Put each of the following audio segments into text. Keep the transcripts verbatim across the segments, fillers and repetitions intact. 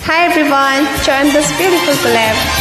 Hi everyone, join this beautiful collab.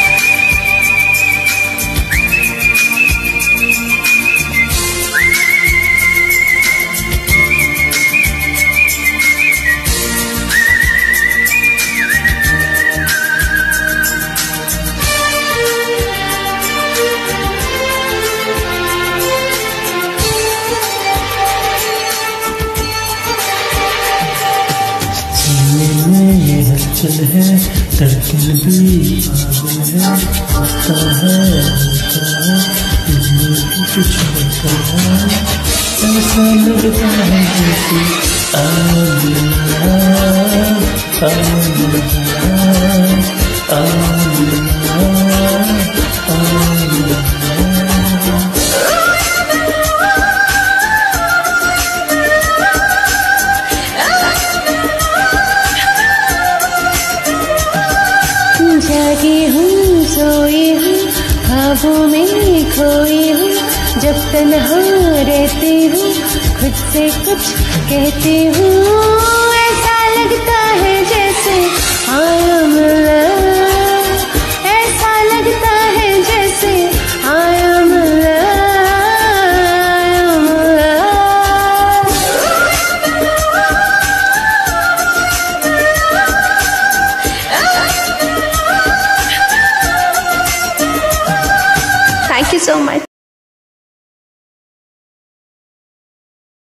हलचल है धड़कन भी पागल है, होता है होता है दिल में कुछ होता है, ऐसा लगता है जैसे आमिना आमिना आमिना आमिना। जागी हूँ सोई हूँ ख्वाबों में खोई हूँ, जब तन्हा रहती हूँ खुद से कुछ कहती हूँ, ऐसा लगता है जैसे I am love, ऐसा लगता है जैसे I am love, I am love। Thank you so much.